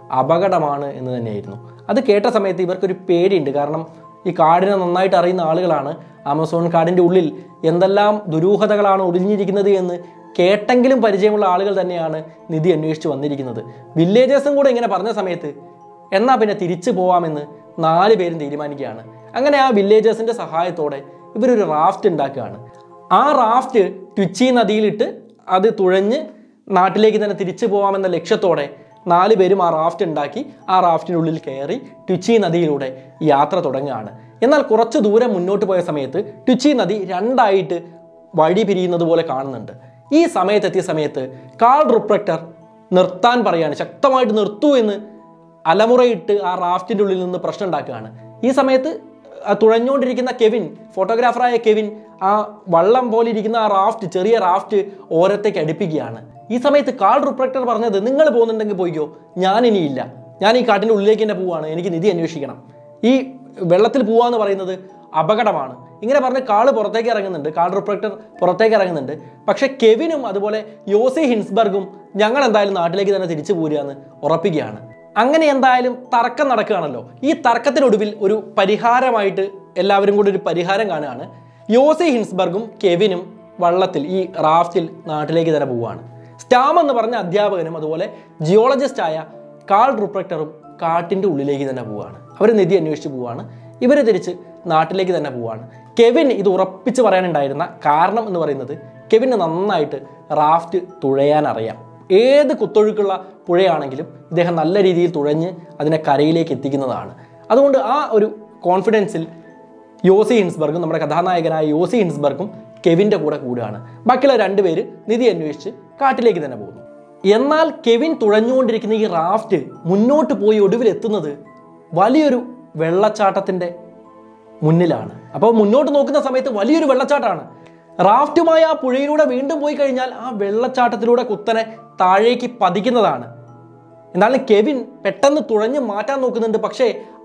അപകടമാണ് എന്ന് തന്നെയായിരുന്നു. അത് കേട്ട സമയത്ത് ഇവർക്കൊരു പേടിയുണ്ട്. കാരണം ഈ കാടിനെ നന്നായിട്ട് അറിയുന്ന ആളുകളാണ്. ആമസോൺ കാടിൻ്റെ ഉള്ളിൽ എന്തെല്ലാം ദുരൂഹതകളാണ് ഒളിഞ്ഞിരിക്കുന്നത് എന്ന് കേട്ടെങ്കിലും പരിചയമുള്ള ആളുകൾ തന്നെയാണ് നിധി അന്വേഷിച്ച് വന്നിരിക്കുന്നത്. വില്ലേജേഴ്സും കൂടെ ഇങ്ങനെ പറഞ്ഞ സമയത്ത് എന്നാൽ പിന്നെ തിരിച്ചു പോവാമെന്ന് 4 പേരും തീരുമാനിക്കുകയാണ്. അങ്ങനെ ആ വില്ലേജേഴ്സിൻ്റെ സഹായത്തോടെ ഇവരൊരു റാഫ്റ്റ് ഉണ്ടാക്കുകയാണ്. ആ റാഫ്റ്റ് ട്വിച്ചി നദിയിലിട്ട് അത് തുഴഞ്ഞ് നാട്ടിലേക്ക് തന്നെ തിരിച്ചു പോകാമെന്ന ലക്ഷ്യത്തോടെ 4 പേരും ആ റാഫ്റ്റ് ഉണ്ടാക്കി ആ റാഫ്റ്റിനുള്ളിൽ കയറി ട്വിച്ചി നദിയിലൂടെ യാത്ര തുടങ്ങുകയാണ്. എന്നാൽ കുറച്ച് ദൂരം മുന്നോട്ട് പോയ സമയത്ത് ട്വിച്ചി നദി 2ആയിട്ട് വഴി പിരിയുന്നത് പോലെ കാണുന്നുണ്ട്. ഈ സമയത്തെത്തിയ സമയത്ത് കാൾ റുപ്രക്ടർ നിർത്താൻ പറയാണ്. ശക്തമായിട്ട് നിർത്തൂ എന്ന് അലമുറയിട്ട് ആ റാഫ്റ്റിൻ്റെ ഉള്ളിൽ നിന്ന് പ്രശ്നം ഉണ്ടാക്കുകയാണ്. ഈ സമയത്ത് തുഴഞ്ഞുകൊണ്ടിരിക്കുന്ന കെവിൻ, ഫോട്ടോഗ്രാഫറായ കെവിൻ, ആ വള്ളം പോലെ ഇരിക്കുന്ന ആ റാഫ്റ്റ്, ചെറിയ റാഫ്റ്റ് ഓരത്തേക്ക് അടുപ്പിക്കുകയാണ്. ഈ സമയത്ത് കാൾ റുപ്രക്ടർ പറഞ്ഞത്, നിങ്ങൾ പോകുന്നുണ്ടെങ്കിൽ പോയിക്കോ, ഞാനിനിയില്ല, ഞാൻ ഈ കാട്ടിൻ്റെ ഉള്ളിലേക്ക് തന്നെ പോവാണ്, എനിക്ക് നിധി അന്വേഷിക്കണം, ഈ വെള്ളത്തിൽ പോവാന്ന് പറയുന്നത് അപകടമാണ്. ഇങ്ങനെ പറഞ്ഞ് കാള് പുറത്തേക്ക് ഇറങ്ങുന്നുണ്ട്, കാൾ റുപ്രക്ടർ പുറത്തേക്ക് ഇറങ്ങുന്നുണ്ട്. പക്ഷെ കെവിനും അതുപോലെ യോസി ഹിൻസ്ബർഗും ഞങ്ങൾ എന്തായാലും നാട്ടിലേക്ക് തന്നെ തിരിച്ചു പോരുകയെന്ന് ഉറപ്പിക്കുകയാണ്. അങ്ങനെ എന്തായാലും തർക്കം നടക്കുകയാണല്ലോ. ഈ തർക്കത്തിനൊടുവിൽ ഒരു പരിഹാരമായിട്ട് എല്ലാവരും കൂടി ഒരു പരിഹാരം കാണുകയാണ്. യോസി ഹിൻസ്ബർഗും കെവിനും വള്ളത്തിൽ, ഈ റാഫ്റ്റിൽ നാട്ടിലേക്ക് തന്നെ പോവുകയാണ്. സ്റ്റാം എന്ന് പറഞ്ഞ അധ്യാപകനും അതുപോലെ ജിയോളജിസ്റ്റായ കാൾ റുപ്രക്ടറും കാട്ടിൻ്റെ ഉള്ളിലേക്ക് തന്നെ പോവുകയാണ്. അവർ നിധി അന്വേഷിച്ച് പോവുകയാണ്. ഇവർ തിരിച്ച് നാട്ടിലേക്ക് തന്നെ പോവുകയാണ്. കെവിൻ ഇത് ഉറപ്പിച്ച് പറയാനുണ്ടായിരുന്ന കാരണം എന്ന് പറയുന്നത്, കെവിന് നന്നായിട്ട് റാഫ്റ്റ് തുഴയാൻ അറിയാം. ഏത് കുത്തൊഴുക്കുള്ള പുഴയാണെങ്കിലും ഇദ്ദേഹം നല്ല രീതിയിൽ തുഴഞ്ഞ് അതിനെ കരയിലേക്ക് എത്തിക്കുന്നതാണ്. അതുകൊണ്ട് ആ ഒരു കോൺഫിഡൻസിൽ യോസി ഹിൻസ്ബർഗും, നമ്മുടെ കഥാനായകനായ യോസി ഹിൻസ്ബർഗും കെവിൻ്റെ കൂടെ കൂടുകയാണ്. ബാക്കിയുള്ള 2 പേര് നിധി അന്വേഷിച്ച് കാട്ടിലേക്ക് തന്നെ പോകുന്നു. എന്നാൽ കെവിൻ തുഴഞ്ഞുകൊണ്ടിരിക്കുന്ന ഈ റാഫ്റ്റ് മുന്നോട്ട് പോയി ഒടുവിൽ എത്തുന്നത് വലിയൊരു വെള്ളച്ചാട്ടത്തിൻ്റെ മുന്നിലാണ്. അപ്പോൾ മുന്നോട്ട് നോക്കുന്ന സമയത്ത് വലിയൊരു വെള്ളച്ചാട്ടമാണ്. റാഫ്റ്റുമായി ആ പുഴയിലൂടെ വീണ്ടും പോയി കഴിഞ്ഞാൽ ആ വെള്ളച്ചാട്ടത്തിലൂടെ കുത്തനെ താഴേക്ക് പതിക്കുന്നതാണ്. എന്നാലും കെവിൻ പെട്ടെന്ന് തുഴഞ്ഞ് മാറ്റാൻ നോക്കുന്നുണ്ട്. പക്ഷേ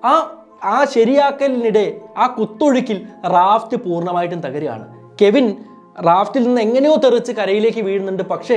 ആ ശരിയാക്കലിനിടെ ആ കുത്തൊഴുക്കിൽ റാഫ്റ്റ് പൂർണ്ണമായിട്ടും തകരുകയാണ്. കെവിൻ റാഫ്റ്റിൽ നിന്ന് എങ്ങനെയോ തെറിച്ച് കരയിലേക്ക് വീഴുന്നുണ്ട്. പക്ഷേ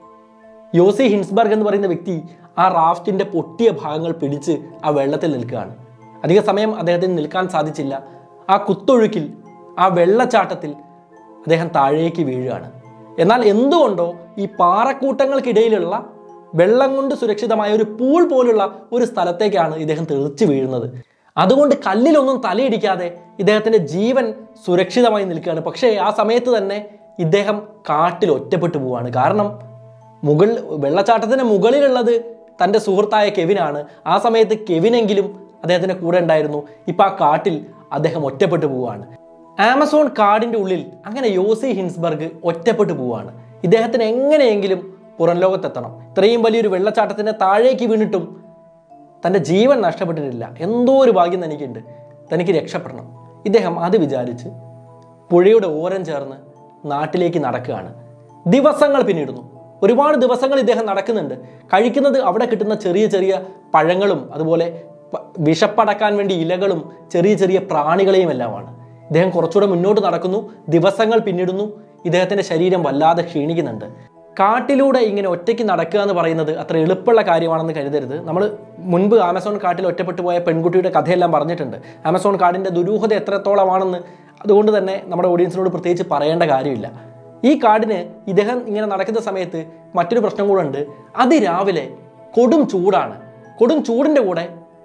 യോസി ഹിൻസ്ബർഗ് എന്ന് പറയുന്ന വ്യക്തി ആ റാഫ്റ്റിൻ്റെ പൊട്ടിയ ഭാഗങ്ങൾ പിടിച്ച് ആ വെള്ളത്തിൽ നിൽക്കുകയാണ്. അധിക സമയം അദ്ദേഹത്തിന് നിൽക്കാൻ സാധിച്ചില്ല. ആ കുത്തൊഴുക്കിൽ, ആ വെള്ളച്ചാട്ടത്തിൽ അദ്ദേഹം താഴേക്ക് വീഴുകയാണ്. എന്നാൽ എന്തുകൊണ്ടോ ഈ പാറക്കൂട്ടങ്ങൾക്കിടയിലുള്ള വെള്ളം കൊണ്ട് സുരക്ഷിതമായ ഒരു പൂൾ പോലുള്ള ഒരു സ്ഥലത്തേക്കാണ് ഇദ്ദേഹം തെറിച്ച് വീഴുന്നത്. അതുകൊണ്ട് കല്ലിലൊന്നും തലയിടിക്കാതെ ഇദ്ദേഹത്തിൻ്റെ ജീവൻ സുരക്ഷിതമായി നിൽക്കുകയാണ്. പക്ഷേ ആ സമയത്ത് തന്നെ ഇദ്ദേഹം കാട്ടിൽ ഒറ്റപ്പെട്ടു പോവുകയാണ്. കാരണം വെള്ളച്ചാട്ടത്തിന് മുകളിലുള്ളത് തൻ്റെ സുഹൃത്തായ കെവിനാണ്. ആ സമയത്ത് കെവിനെങ്കിലും അദ്ദേഹത്തിൻ്റെ കൂടെ ഉണ്ടായിരുന്നു. ഇപ്പം ആ കാട്ടിൽ അദ്ദേഹം ഒറ്റപ്പെട്ടു പോവുകയാണ്. ആമസോൺ കാടിൻ്റെ ഉള്ളിൽ അങ്ങനെ യോസി ഹിൻസ്ബർഗ് ഒറ്റപ്പെട്ടു പോവുകയാണ്. ഇദ്ദേഹത്തിന് എങ്ങനെയെങ്കിലും പുറം ലോകത്തെത്തണം. ഇത്രയും വലിയൊരു വെള്ളച്ചാട്ടത്തിൻ്റെ താഴേക്ക് വീണിട്ടും തൻ്റെ ജീവൻ നഷ്ടപ്പെട്ടിട്ടില്ല. എന്തോ ഒരു ഭാഗ്യം തനിക്കുണ്ട്, തനിക്ക് രക്ഷപ്പെടണം. ഇദ്ദേഹം അത് വിചാരിച്ച് പുഴയുടെ ഓരം ചേർന്ന് നാട്ടിലേക്ക് നടക്കുകയാണ്. ദിവസങ്ങൾ പിന്നിടുന്നു. ഒരുപാട് ദിവസങ്ങൾ ഇദ്ദേഹം നടക്കുന്നുണ്ട്. കഴിക്കുന്നത് അവിടെ കിട്ടുന്ന ചെറിയ ചെറിയ പഴങ്ങളും അതുപോലെ വിശപ്പടക്കാൻ വേണ്ടി ഇലകളും ചെറിയ ചെറിയ പ്രാണികളെയും എല്ലാമാണ്. ഇദ്ദേഹം കുറച്ചുകൂടെ മുന്നോട്ട് നടക്കുന്നു. ദിവസങ്ങൾ പിന്നിടുന്നു. ഇദ്ദേഹത്തിൻ്റെ ശരീരം വല്ലാതെ ക്ഷീണിക്കുന്നുണ്ട്. കാട്ടിലൂടെ ഇങ്ങനെ ഒറ്റയ്ക്ക് നടക്കുക എന്ന് പറയുന്നത് അത്ര എളുപ്പമുള്ള കാര്യമാണെന്ന് കരുതരുത്. നമ്മൾ മുൻപ് ആമസോൺ കാട്ടിൽ ഒറ്റപ്പെട്ടു പോയ പെൺകുട്ടിയുടെ കഥയെല്ലാം പറഞ്ഞിട്ടുണ്ട്. ആമസോൺ കാടിൻ്റെ ദുരൂഹത എത്രത്തോളമാണെന്ന്. അതുകൊണ്ട് തന്നെ നമ്മുടെ ഓഡിയൻസിനോട് പ്രത്യേകിച്ച് പറയേണ്ട കാര്യമില്ല. ഈ കാടിന് ഇദ്ദേഹം ഇങ്ങനെ നടക്കുന്ന സമയത്ത് മറ്റൊരു പ്രശ്നം കൂടെ ഉണ്ട്. അതിരാവിലെ കൊടും ചൂടാണ്. കൊടും ചൂടിൻ്റെ കൂടെ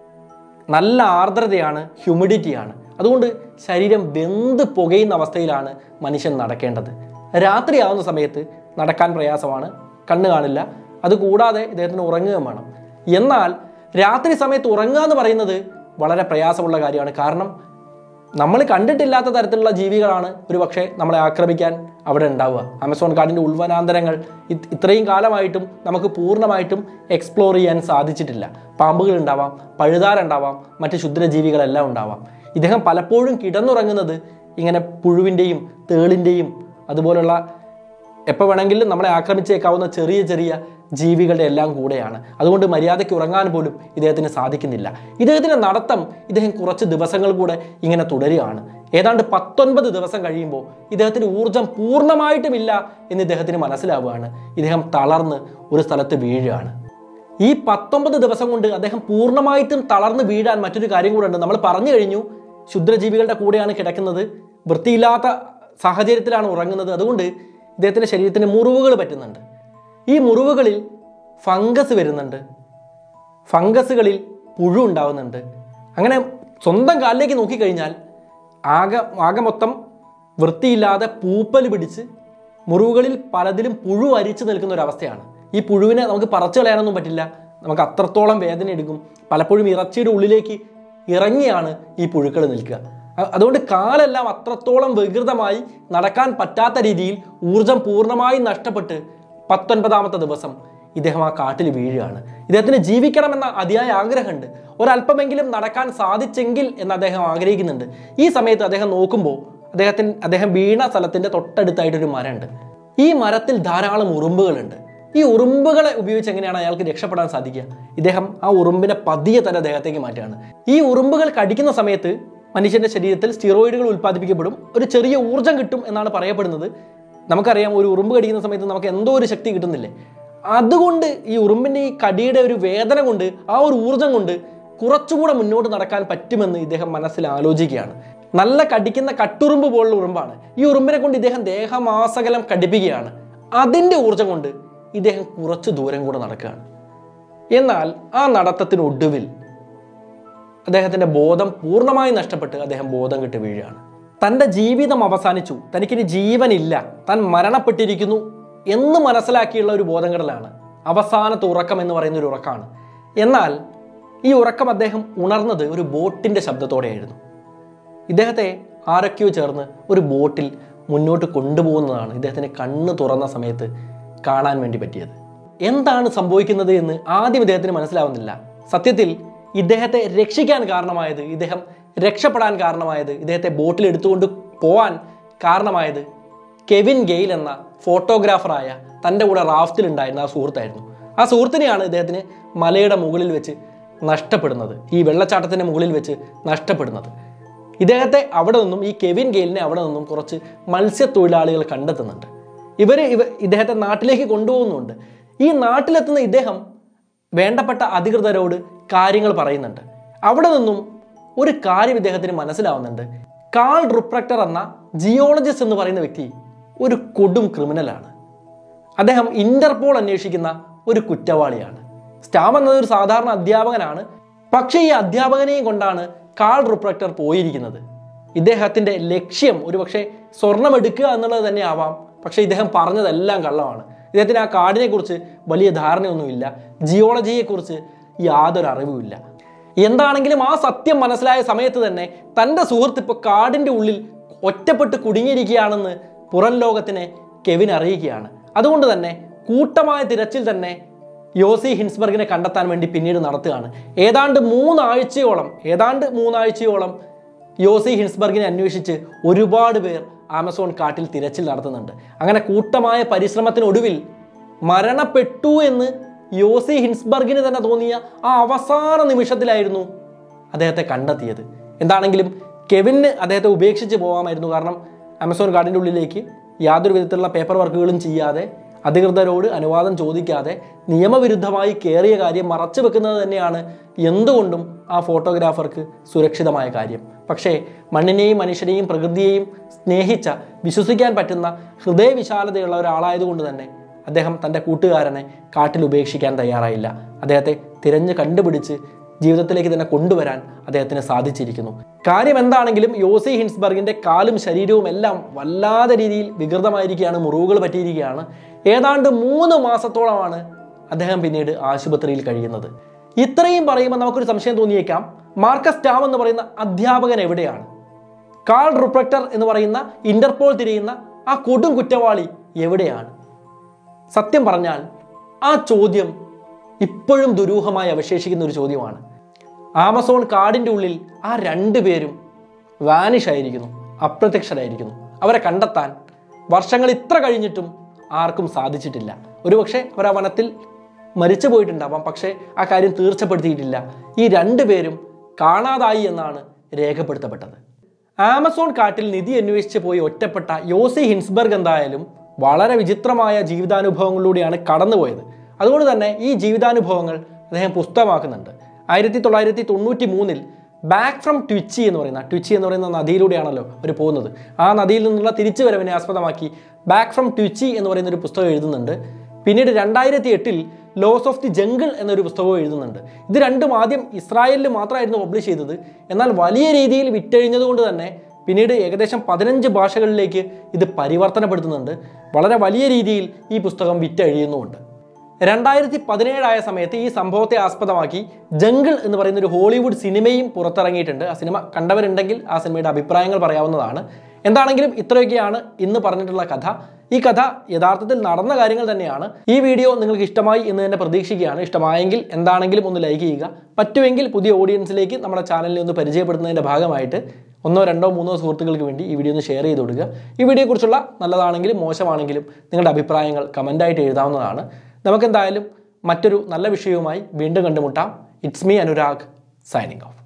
നല്ല ആർദ്രതയാണ്, ഹ്യൂമിഡിറ്റിയാണ്. അതുകൊണ്ട് ശരീരം വെന്ത് പുകയുന്ന അവസ്ഥയിലാണ് മനുഷ്യൻ നടക്കേണ്ടത്. രാത്രിയാവുന്ന സമയത്ത് നടക്കാൻ പ്രയാസമാണ്, കണ്ണ് കാണില്ല. അതുകൂടാതെ ഇദ്ദേഹത്തിന് ഉറങ്ങുകയും വേണം. എന്നാൽ രാത്രി സമയത്ത് ഉറങ്ങുക എന്ന് പറയുന്നത് വളരെ പ്രയാസമുള്ള കാര്യമാണ്. കാരണം നമ്മൾ കണ്ടിട്ടില്ലാത്ത തരത്തിലുള്ള ജീവികളാണ് ഒരു പക്ഷേ നമ്മളെ ആക്രമിക്കാൻ അവിടെ ഉണ്ടാവുക. ആമസോൺ കാടിൻ്റെ ഉൾവനാന്തരങ്ങൾ ഇത്രയും കാലമായിട്ടും നമുക്ക് പൂർണ്ണമായിട്ടും എക്സ്പ്ലോർ ചെയ്യാൻ സാധിച്ചിട്ടില്ല. പാമ്പുകൾ ഉണ്ടാവാം, പഴുതാരുണ്ടാവാം, മറ്റ് ക്ഷുദ്രജീവികളെല്ലാം ഉണ്ടാവാം. ഇദ്ദേഹം പലപ്പോഴും കിടന്നുറങ്ങുന്നത് ഇങ്ങനെ പുഴുവിൻ്റെയും തേളിൻ്റെയും അതുപോലുള്ള എപ്പോൾ വേണമെങ്കിലും നമ്മളെ ആക്രമിച്ചേക്കാവുന്ന ചെറിയ ചെറിയ ജീവികളുടെ എല്ലാം കൂടെയാണ്. അതുകൊണ്ട് മര്യാദയ്ക്ക് ഉറങ്ങാൻ പോലും ഇദ്ദേഹത്തിന് സാധിക്കുന്നില്ല. ഇദ്ദേഹത്തിൻ്റെ നടത്തം ഇദ്ദേഹം കുറച്ച് ദിവസങ്ങൾ കൂടെ ഇങ്ങനെ തുടരുകയാണ്. ഏതാണ്ട് 19 ദിവസം കഴിയുമ്പോൾ ഇദ്ദേഹത്തിന് ഊർജം പൂർണ്ണമായിട്ടുമില്ല എന്ന് ഇദ്ദേഹത്തിന് മനസ്സിലാവുകയാണ്. ഇദ്ദേഹം തളർന്ന് ഒരു സ്ഥലത്ത് വീഴുകയാണ്. ഈ 19 ദിവസം കൊണ്ട് അദ്ദേഹം പൂർണ്ണമായിട്ടും തളർന്നു വീഴാൻ മറ്റൊരു കാര്യം കൂടെ ഉണ്ട്. നമ്മൾ പറഞ്ഞു കഴിഞ്ഞു, ക്ഷുദ്രജീവികളുടെ കൂടെയാണ് കിടക്കുന്നത്, വൃത്തിയില്ലാത്ത സാഹചര്യത്തിലാണ് ഉറങ്ങുന്നത്. അതുകൊണ്ട് ഇദ്ദേഹത്തിൻ്റെ ശരീരത്തിന് മുറിവുകൾ പറ്റുന്നുണ്ട്. ഈ മുറിവുകളിൽ ഫംഗസ് വരുന്നുണ്ട്, ഫംഗസുകളിൽ പുഴു ഉണ്ടാവുന്നുണ്ട്. അങ്ങനെ സ്വന്തം കാലിലേക്ക് നോക്കിക്കഴിഞ്ഞാൽ ആകെ മൊത്തം വൃത്തിയില്ലാതെ പൂപ്പൽ പിടിച്ച് മുറിവുകളിൽ പലതിലും പുഴു അരിച്ചു നിൽക്കുന്ന ഒരു അവസ്ഥയാണ്. ഈ പുഴുവിനെ നമുക്ക് പറിച്ചു കളയാനൊന്നും പറ്റില്ല, നമുക്ക് അത്രത്തോളം വേദന എടുക്കും. പലപ്പോഴും ഇറച്ചിയുടെ ഉള്ളിലേക്ക് ഇറങ്ങിയാണ് ഈ പുഴുക്കൾ നിൽക്കുക. അതുകൊണ്ട് കാലെല്ലാം അത്രത്തോളം വികൃതമായി നടക്കാൻ പറ്റാത്ത രീതിയിൽ ഊർജം പൂർണ്ണമായി നഷ്ടപ്പെട്ട് 19ാമത്തെ ദിവസം ഇദ്ദേഹം ആ കാട്ടിൽ വീഴുകയാണ്. ഇദ്ദേഹത്തിന് ജീവിക്കണമെന്ന അതിയായ ആഗ്രഹമുണ്ട്, ഒരല്പമെങ്കിലും നടക്കാൻ സാധിച്ചെങ്കിൽ എന്ന് അദ്ദേഹം ആഗ്രഹിക്കുന്നുണ്ട്. ഈ സമയത്ത് അദ്ദേഹം നോക്കുമ്പോൾ അദ്ദേഹം വീണ സ്ഥലത്തിൻ്റെ തൊട്ടടുത്തായിട്ടൊരു മരമുണ്ട്. ഈ മരത്തിൽ ധാരാളം ഉറുമ്പുകളുണ്ട്. ഈ ഉറുമ്പുകളെ ഉപയോഗിച്ച് എങ്ങനെയാണ് അയാൾക്ക് രക്ഷപ്പെടാൻ സാധിക്കുക? ഇദ്ദേഹം ആ ഉറുമ്പിനെ പതിയെ തന്നെ ദേഹത്തേക്ക് മാറ്റുകയാണ്. ഈ ഉറുമ്പുകൾ കടിക്കുന്ന സമയത്ത് മനുഷ്യൻ്റെ ശരീരത്തിൽ സ്റ്റിറോയിഡുകൾ ഉൽപ്പാദിപ്പിക്കപ്പെടും, ഒരു ചെറിയ ഊർജ്ജം കിട്ടും എന്നാണ് പറയപ്പെടുന്നത്. നമുക്കറിയാം, ഒരു ഉറുമ്പ് കടിക്കുന്ന സമയത്ത് നമുക്ക് എന്തോ ഒരു ശക്തി കിട്ടുന്നില്ലേ? അതുകൊണ്ട് ഈ ഉറുമ്പിൻ്റെ ഈ കടിയുടെ ഒരു വേദന കൊണ്ട്, ആ ഒരു ഊർജ്ജം കൊണ്ട് കുറച്ചുകൂടെ മുന്നോട്ട് നടക്കാൻ പറ്റുമെന്ന് ഇദ്ദേഹം മനസ്സിൽ ആലോചിക്കുകയാണ്. നല്ല കടിക്കുന്ന കട്ടുറുമ്പ് പോലുള്ള ഉറുമ്പാണ്. ഈ ഉറുമ്പിനെ കൊണ്ട് ഇദ്ദേഹം ദേഹമാസകലം കടിപ്പിക്കുകയാണ്. അതിൻ്റെ ഊർജ്ജം കൊണ്ട് ഇദ്ദേഹം കുറച്ച് ദൂരം കൂടെ നടക്കുകയാണ്. എന്നാൽ ആ നടത്തത്തിനൊടുവിൽ അദ്ദേഹത്തിൻ്റെ ബോധം പൂർണ്ണമായി നഷ്ടപ്പെട്ട് അദ്ദേഹം ബോധം കെട്ട് വീഴുകയാണ്. തൻ്റെ ജീവിതം അവസാനിച്ചു, തനിക്കിനി ജീവനില്ല, താൻ മരണപ്പെട്ടിരിക്കുന്നു എന്ന് മനസ്സിലാക്കിയുള്ള ഒരു ബോധം കെടലാണ് അവസാനത്തെ ഉറക്കം എന്ന് പറയുന്ന ഒരു ഉറക്കമാണ്. എന്നാൽ ഈ ഉറക്കം അദ്ദേഹം ഉണർന്നത് ഒരു ബോട്ടിൻ്റെ ശബ്ദത്തോടെയായിരുന്നു. ഇദ്ദേഹത്തെ ആരൊക്കെയോ ചേർന്ന് ഒരു ബോട്ടിൽ മുന്നോട്ട് കൊണ്ടുപോകുന്നതാണ് ഇദ്ദേഹത്തിന് കണ്ണ് തുറന്ന സമയത്ത് കാണാൻ വേണ്ടി പറ്റിയത്. എന്താണ് സംഭവിക്കുന്നത് എന്ന് ആദ്യം ഇദ്ദേഹത്തിന് മനസ്സിലാവുന്നില്ല. സത്യത്തിൽ ഇദ്ദേഹത്തെ രക്ഷിക്കാൻ കാരണമായത്, ഇദ്ദേഹം രക്ഷപ്പെടാൻ കാരണമായത്, ഇദ്ദേഹത്തെ ബോട്ടിൽ എടുത്തുകൊണ്ട് പോവാൻ കാരണമായത് കെവിൻ ഗെയിൽ എന്ന ഫോട്ടോഗ്രാഫറായ തൻ്റെ കൂടെ റാഫ്റ്റിലുണ്ടായിരുന്ന ആ സുഹൃത്തായിരുന്നു. ആ സുഹൃത്തിനെയാണ് ഇദ്ദേഹത്തിന് മലയുടെ മുകളിൽ വെച്ച് നഷ്ടപ്പെടുന്നത്, ഈ വെള്ളച്ചാട്ടത്തിൻ്റെ മുകളിൽ വെച്ച് നഷ്ടപ്പെടുന്നത്. ഇദ്ദേഹത്തെ അവിടെ നിന്നും, ഈ കെവിൻ ഗെയിലിനെ അവിടെ നിന്നും കുറച്ച് മത്സ്യത്തൊഴിലാളികൾ കണ്ടെത്തുന്നുണ്ട്. ഇദ്ദേഹത്തെ നാട്ടിലേക്ക് കൊണ്ടുപോകുന്നുണ്ട്. ഈ നാട്ടിലെത്തുന്ന ഇദ്ദേഹം വേണ്ടപ്പെട്ട അധികൃതരോട് കാര്യങ്ങൾ പറയുന്നുണ്ട്. അവിടെ നിന്നും ഒരു കാര്യം ഇദ്ദേഹത്തിന് മനസ്സിലാവുന്നുണ്ട്. കാൾ റുപ്രക്ടർ എന്ന ജിയോളജിസ്റ്റ് എന്ന് പറയുന്ന വ്യക്തി ഒരു കൊടും ക്രിമിനലാണ്. അദ്ദേഹം ഇന്റർപോൾ അന്വേഷിക്കുന്ന ഒരു കുറ്റവാളിയാണ്. സ്റ്റാം എന്നത് ഒരു സാധാരണ അധ്യാപകനാണ്. പക്ഷേ ഈ അധ്യാപകനെയും കൊണ്ടാണ് കാൾ റുപ്രക്ടർ പോയിരിക്കുന്നത്. ഇദ്ദേഹത്തിൻ്റെ ലക്ഷ്യം ഒരുപക്ഷെ സ്വർണം എടുക്കുക എന്നുള്ളത് തന്നെ ആവാം. പക്ഷേ ഇദ്ദേഹം പറഞ്ഞതെല്ലാം കള്ളമാണ്. ഇദ്ദേഹത്തിന് ആ കാടിനെക്കുറിച്ച് വലിയ ധാരണയൊന്നുമില്ല, ജിയോളജിയെക്കുറിച്ച് യാതൊരു അറിവുമില്ല. എന്താണെങ്കിലും ആ സത്യം മനസ്സിലായ സമയത്ത് തന്നെ തൻ്റെ സുഹൃത്ത് ഇപ്പോൾ കാടിൻ്റെ ഉള്ളിൽ ഒറ്റപ്പെട്ട് കുടുങ്ങിയിരിക്കുകയാണെന്ന് പുറം ലോകത്തിനെ കെവിൻ അറിയിക്കുകയാണ്. അതുകൊണ്ട് തന്നെ കൂട്ടമായ തിരച്ചിൽ തന്നെ യോസി ഹിൻസ്ബർഗിനെ കണ്ടെത്താൻ വേണ്ടി പിന്നീട് നടത്തുകയാണ്. ഏതാണ്ട് മൂന്നാഴ്ചയോളം യോസി ഹിൻസ്ബർഗിനെ അന്വേഷിച്ച് ഒരുപാട് പേർ ആമസോൺ കാട്ടിൽ തിരച്ചിൽ നടത്തുന്നുണ്ട്. അങ്ങനെ കൂട്ടമായ പരിശ്രമത്തിനൊടുവിൽ മരണപ്പെട്ടു എന്ന് യോസി ഹിൻസ്ബർഗിന് തന്നെ തോന്നിയ ആ അവസാന നിമിഷത്തിലായിരുന്നു അദ്ദേഹത്തെ കണ്ടെത്തിയത്. എന്താണെങ്കിലും കെവിന് അദ്ദേഹത്തെ ഉപേക്ഷിച്ച് പോകാമായിരുന്നു. കാരണം ആമസോൺ കാടിൻ്റെ ഉള്ളിലേക്ക് യാതൊരു വിധത്തിലുള്ള പേപ്പർ വർക്കുകളും ചെയ്യാതെ, അധികൃതരോട് അനുവാദം ചോദിക്കാതെ നിയമവിരുദ്ധമായി കയറിയ കാര്യം മറച്ചു വെക്കുന്നത് തന്നെയാണ് എന്തുകൊണ്ടും ആ ഫോട്ടോഗ്രാഫർക്ക് സുരക്ഷിതമായ കാര്യം. പക്ഷേ മണ്ണിനെയും മനുഷ്യനെയും പ്രകൃതിയെയും സ്നേഹിച്ച, വിശ്വസിക്കാൻ പറ്റുന്ന ഹൃദയവിശാലതയുള്ള ഒരാളായതുകൊണ്ട് തന്നെ അദ്ദേഹം തൻ്റെ കൂട്ടുകാരനെ കാട്ടിൽ ഉപേക്ഷിക്കാൻ തയ്യാറായില്ല. അദ്ദേഹത്തെ തിരഞ്ഞ് കണ്ടുപിടിച്ച് ജീവിതത്തിലേക്ക് തന്നെ കൊണ്ടുവരാൻ അദ്ദേഹത്തിന് സാധിച്ചിരിക്കുന്നു. കാര്യം എന്താണെങ്കിലും യോസി ഹിൻസ്ബർഗിൻ്റെ കാലും ശരീരവും എല്ലാം വല്ലാതെ രീതിയിൽ വികൃതമായിരിക്കുകയാണ്, മുറിവുകൾ പറ്റിയിരിക്കുകയാണ്. ഏതാണ്ട് 3 മാസത്തോളമാണ് അദ്ദേഹം പിന്നീട് ആശുപത്രിയിൽ കഴിയുന്നത്. ഇത്രയും പറയുമ്പോൾ നമുക്കൊരു സംശയം തോന്നിയേക്കാം, മാർക്കസ് സ്റ്റാം എന്ന് പറയുന്ന അധ്യാപകൻ എവിടെയാണ്? കാൾ റുപ്രക്ടർ എന്ന് പറയുന്ന ഇന്റർപോൾ തിരയുന്ന ആ കൊടും കുറ്റവാളി എവിടെയാണ്? സത്യം പറഞ്ഞാൽ ആ ചോദ്യം ഇപ്പോഴും ദുരൂഹമായി അവശേഷിക്കുന്ന ഒരു ചോദ്യമാണ്. ആമസോൺ കാടിൻ്റെ ഉള്ളിൽ ആ 2 പേരും വാനിഷ് ആയിരിക്കുന്നു, അപ്രത്യക്ഷരായിരിക്കുന്നു. അവരെ കണ്ടെത്താൻ വർഷങ്ങൾ ഇത്ര കഴിഞ്ഞിട്ടും ആർക്കും സാധിച്ചിട്ടില്ല. ഒരുപക്ഷെ അവർ ആ വനത്തിൽ മരിച്ചു പോയിട്ടുണ്ടാവാം, പക്ഷേ ആ കാര്യം തീർച്ചപ്പെടുത്തിയിട്ടില്ല. ഈ 2 പേരും കാണാതായി എന്നാണ് രേഖപ്പെടുത്തപ്പെട്ടത്. ആമസോൺ കാട്ടിൽ നിധി അന്വേഷിച്ച് പോയി ഒറ്റപ്പെട്ട യോസി ഹിൻസ്ബർഗ് എന്തായാലും വളരെ വിചിത്രമായ ജീവിതാനുഭവങ്ങളിലൂടെയാണ് കടന്നുപോയത്. അതുകൊണ്ട് തന്നെ ഈ ജീവിതാനുഭവങ്ങൾ അദ്ദേഹം പുസ്തകമാക്കുന്നുണ്ട്. 1993 ബാക്ക് ഫ്രം ട്വിച്ചി എന്ന് പറയുന്ന നദിയിലൂടെയാണല്ലോ അവർ പോകുന്നത്. ആ നദിയിൽ നിന്നുള്ള തിരിച്ചുവരവിനെ ആസ്പദമാക്കി ബാക്ക് ഫ്രം ട്വിച്ചി എന്ന് പറയുന്ന ഒരു പുസ്തകം എഴുതുന്നുണ്ട്. പിന്നീട് 2008 ലോസ് ഓഫ് ദി ജംഗിൾ എന്നൊരു പുസ്തകവും എഴുതുന്നുണ്ട്. ഇത് രണ്ടും ആദ്യം ഇസ്രായേലിൽ മാത്രമായിരുന്നു പബ്ലിഷ് ചെയ്തത്. എന്നാൽ വലിയ രീതിയിൽ വിറ്റഴിഞ്ഞതുകൊണ്ട് തന്നെ പിന്നീട് ഏകദേശം 15 ഭാഷകളിലേക്ക് ഇത് പരിവർത്തനപ്പെടുത്തുന്നുണ്ട്. വളരെ വലിയ രീതിയിൽ ഈ പുസ്തകം വിറ്റഴിയുന്നുമുണ്ട്. 2017 ആയ സമയത്ത് ഈ സംഭവത്തെ ആസ്പദമാക്കി ജംഗിൾ എന്ന് പറയുന്ന ഒരു ഹോളിവുഡ് സിനിമയും പുറത്തിറങ്ങിയിട്ടുണ്ട്. ആ സിനിമ കണ്ടവരുണ്ടെങ്കിൽ ആ സിനിമയുടെ അഭിപ്രായങ്ങൾ പറയാവുന്നതാണ്. എന്താണെങ്കിലും ഇത്രയൊക്കെയാണ് ഇന്ന് പറഞ്ഞിട്ടുള്ള കഥ. ഈ കഥ യഥാർത്ഥത്തിൽ നടന്ന കാര്യങ്ങൾ തന്നെയാണ്. ഈ വീഡിയോ നിങ്ങൾക്ക് ഇഷ്ടമായി എന്ന് തന്നെ പ്രതീക്ഷിക്കുകയാണ്. ഇഷ്ടമായെങ്കിൽ എന്താണെങ്കിലും ഒന്ന് ലൈക്ക് ചെയ്യുക. പറ്റുമെങ്കിൽ പുതിയ ഓഡിയൻസിലേക്ക് നമ്മുടെ ചാനലിൽ ഒന്ന് പരിചയപ്പെടുത്തുന്നതിൻ്റെ ഭാഗമായിട്ട് 1, 2, 3 സുഹൃത്തുക്കൾക്ക് വേണ്ടി ഈ വീഡിയോ ഒന്ന് ഷെയർ ചെയ്ത് കൊടുക്കുക. ഈ വീഡിയോയെക്കുറിച്ചുള്ള നല്ലതാണെങ്കിലും മോശമാണെങ്കിലും നിങ്ങളുടെ അഭിപ്രായങ്ങൾ കമൻ്റായിട്ട് എഴുതാവുന്നതാണ്. നമുക്കെന്തായാലും മറ്റൊരു നല്ല വിഷയവുമായി വീണ്ടും കണ്ടുമുട്ടാം. It's me Anurag signing of.